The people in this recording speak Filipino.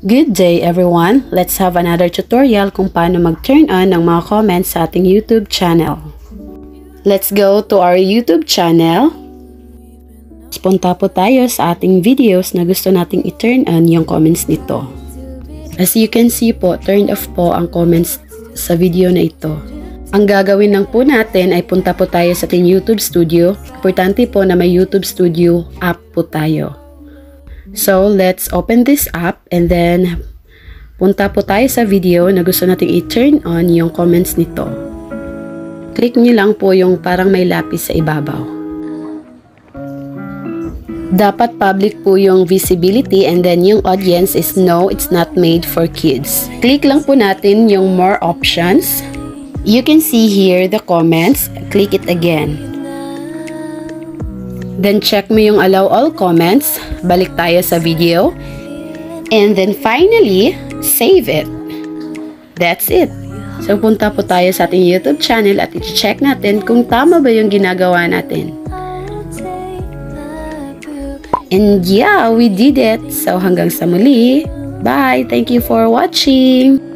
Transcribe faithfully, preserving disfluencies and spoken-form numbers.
Good day everyone! Let's have another tutorial kung paano mag-turn on ng mga comments sa ating YouTube channel. Let's go to our YouTube channel. Punta po tayo sa ating videos na gusto nating i-turn on yung comments nito. As you can see po, turned off po ang comments sa video na ito. Ang gagawin lang po natin ay punta po tayo sa ating YouTube Studio. Importante po na may YouTube Studio app po tayo. So, let's open this app and then punta po tayo sa video na gusto nating i-turn on yung comments nito. Click nyo lang po yung parang may lapis sa ibabaw. Dapat public po yung visibility and then yung audience is no, it's not made for kids. Click lang po natin yung more options. You can see here the comments. Click it again. Then check mo yung allow all comments. Balik tayo sa video. And then finally, save it. That's it. So punta po tayo sa ating YouTube channel at i-check natin kung tama ba yung ginagawa natin. And yeah, we did it. So hanggang sa muli. Bye! Thank you for watching!